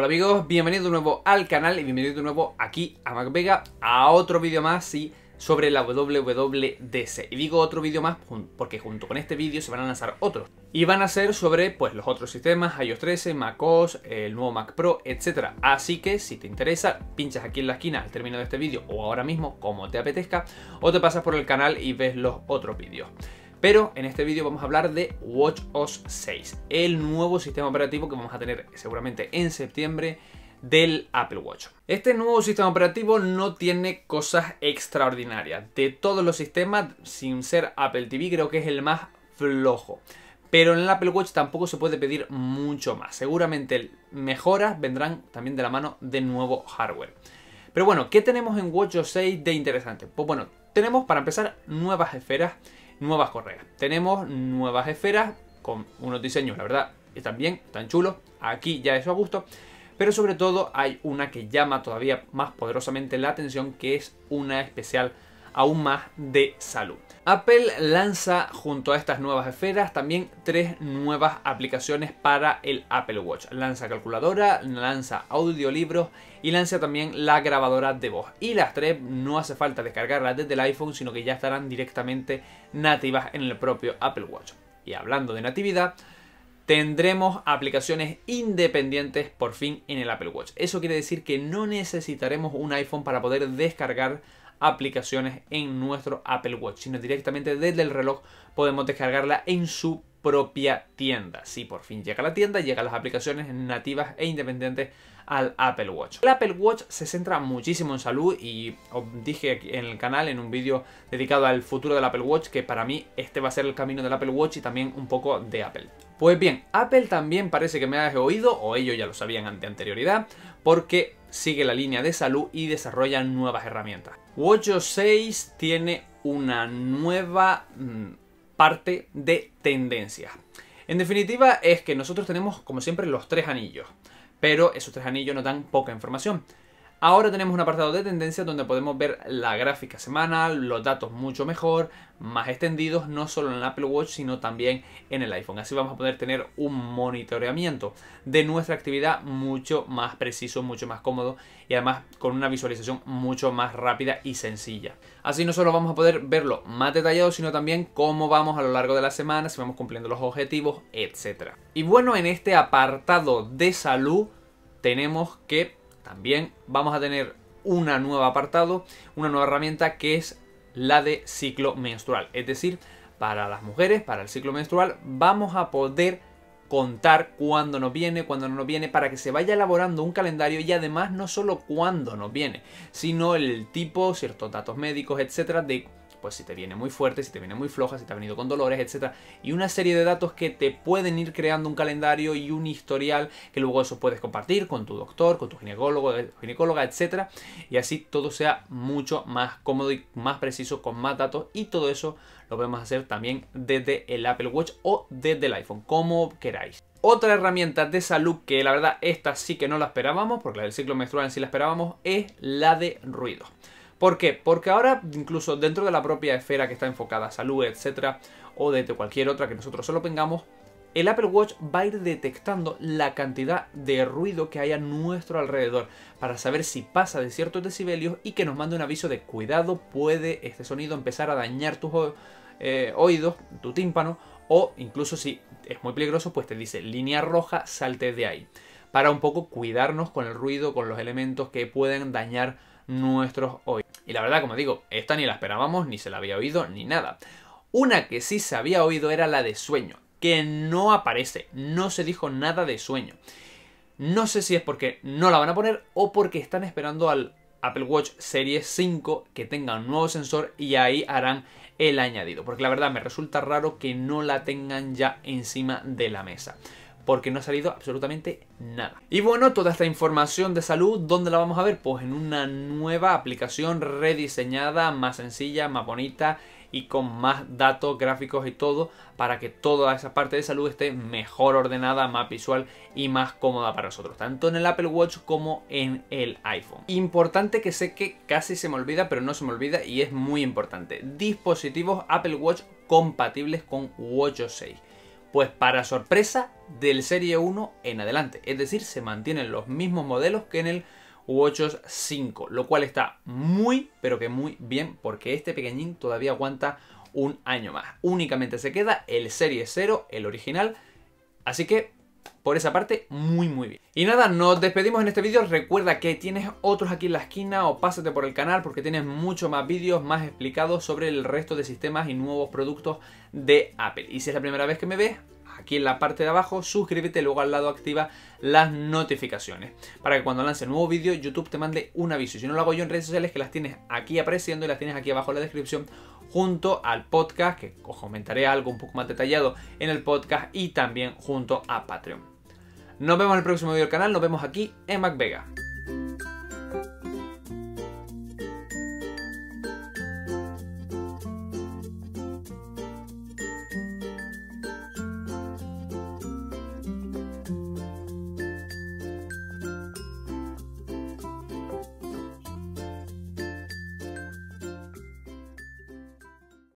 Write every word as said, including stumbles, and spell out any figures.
Hola amigos, bienvenidos de nuevo al canal y bienvenidos de nuevo aquí a MacVega a otro vídeo más sí, sobre la W W D C. Y digo otro vídeo más porque junto con este vídeo se van a lanzar otros. Y van a ser sobre pues los otros sistemas, iOS trece, macOS, el nuevo Mac Pro, etcétera. Así que si te interesa, pinchas aquí en la esquina al término de este vídeo o ahora mismo, como te apetezca, o te pasas por el canal y ves los otros vídeos. Pero en este vídeo vamos a hablar de WatchOS seis, el nuevo sistema operativo que vamos a tener seguramente en septiembre del Apple Watch. Este nuevo sistema operativo no tiene cosas extraordinarias. De todos los sistemas, sin ser Apple T V, creo que es el más flojo. Pero en el Apple Watch tampoco se puede pedir mucho más. Seguramente mejoras vendrán también de la mano de nuevo hardware. Pero bueno, ¿qué tenemos en WatchOS seis de interesante? Pues bueno, tenemos para empezar nuevas esferas, nuevas correas. Tenemos nuevas esferas con unos diseños, la verdad, están bien, están chulos. Aquí ya eso a gusto. Pero sobre todo hay una que llama todavía más poderosamente la atención, que es una especial aún más de salud. Apple lanza junto a estas nuevas esferas también tres nuevas aplicaciones para el Apple Watch. Lanza calculadora, lanza audiolibros y lanza también la grabadora de voz. Y las tres no hace falta descargarlas desde el iPhone, sino que ya estarán directamente nativas en el propio Apple Watch. Y hablando de natividad, tendremos aplicaciones independientes por fin en el Apple Watch. Eso quiere decir que no necesitaremos un iPhone para poder descargar aplicaciones en nuestro Apple Watch, sino directamente desde el reloj podemos descargarla en su propia tienda. Si por fin llega a la tienda, llegan las aplicaciones nativas e independientes al Apple Watch. El Apple Watch se centra muchísimo en salud y os dije aquí en el canal, en un vídeo dedicado al futuro del Apple Watch, que para mí este va a ser el camino del Apple Watch y también un poco de Apple. Pues bien, Apple también parece que me ha oído, o ellos ya lo sabían ante anterioridad, porque sigue la línea de salud y desarrolla nuevas herramientas. WatchOS seis tiene una nueva mmm, parte de tendencias. En definitiva es que nosotros tenemos como siempre los tres anillos, pero esos tres anillos nos dan poca información. Ahora tenemos un apartado de tendencias donde podemos ver la gráfica semanal, los datos mucho mejor, más extendidos, no solo en el Apple Watch, sino también en el iPhone. Así vamos a poder tener un monitoreamiento de nuestra actividad mucho más preciso, mucho más cómodo y además con una visualización mucho más rápida y sencilla. Así no solo vamos a poder verlo más detallado, sino también cómo vamos a lo largo de la semana, si vamos cumpliendo los objetivos, etcétera. Y bueno, en este apartado de salud tenemos que también vamos a tener un nuevo apartado, una nueva herramienta que es la de ciclo menstrual. Es decir, para las mujeres, para el ciclo menstrual, vamos a poder contar cuándo nos viene, cuándo no nos viene, para que se vaya elaborando un calendario y además no solo cuándo nos viene, sino el tipo, ciertos datos médicos, etcétera, de pues si te viene muy fuerte, si te viene muy floja, si te ha venido con dolores, etcétera. Y una serie de datos que te pueden ir creando un calendario y un historial que luego eso puedes compartir con tu doctor, con tu ginecólogo, ginecóloga, etcétera. Y así todo sea mucho más cómodo y más preciso, con más datos. Y todo eso lo podemos hacer también desde el Apple Watch o desde el iPhone, como queráis. Otra herramienta de salud que la verdad esta sí que no la esperábamos, porque la del ciclo menstrual en sí la esperábamos, es la de ruido. ¿Por qué? Porque ahora incluso dentro de la propia esfera que está enfocada a salud, etcétera, o desde cualquier otra que nosotros solo tengamos, el Apple Watch va a ir detectando la cantidad de ruido que hay a nuestro alrededor para saber si pasa de ciertos decibelios y que nos mande un aviso de cuidado, puede este sonido empezar a dañar tus eh, oídos, tu tímpano, o incluso si es muy peligroso, pues te dice línea roja, salte de ahí, para un poco cuidarnos con el ruido, con los elementos que pueden dañar nuestros oídos. Y la verdad, como digo, esta ni la esperábamos, ni se la había oído, ni nada. Una que sí se había oído era la de sueño, que no aparece, no se dijo nada de sueño. No sé si es porque no la van a poner o porque están esperando al Apple Watch Series cinco que tenga un nuevo sensor y ahí harán el añadido. Porque la verdad me resulta raro que no la tengan ya encima de la mesa, porque no ha salido absolutamente nada. Y bueno, toda esta información de salud, ¿dónde la vamos a ver? Pues en una nueva aplicación rediseñada, más sencilla, más bonita y con más datos, gráficos y todo, para que toda esa parte de salud esté mejor ordenada, más visual y más cómoda para nosotros, tanto en el Apple Watch como en el iPhone. Importante, que sé que casi se me olvida, pero no se me olvida y es muy importante: dispositivos Apple Watch compatibles con WatchOS seis. Pues para sorpresa del Serie uno en adelante. Es decir, se mantienen los mismos modelos que en el WatchOS cinco. Lo cual está muy, pero que muy bien. Porque este pequeñín todavía aguanta un año más. Únicamente se queda el Serie cero, el original. Así que por esa parte, muy muy bien. Y nada, nos despedimos en este vídeo. Recuerda que tienes otros aquí en la esquina o pásate por el canal porque tienes mucho más vídeos más explicados sobre el resto de sistemas y nuevos productos de Apple. Y si es la primera vez que me ves, aquí en la parte de abajo, suscríbete, luego al lado activa las notificaciones para que cuando lance un nuevo vídeo YouTube te mande un aviso. Y si no lo hago yo en redes sociales, que las tienes aquí apareciendo y las tienes aquí abajo en la descripción junto al podcast, que os comentaré algo un poco más detallado en el podcast, y también junto a Patreon. Nos vemos en el próximo vídeo del canal, nos vemos aquí en MacVega.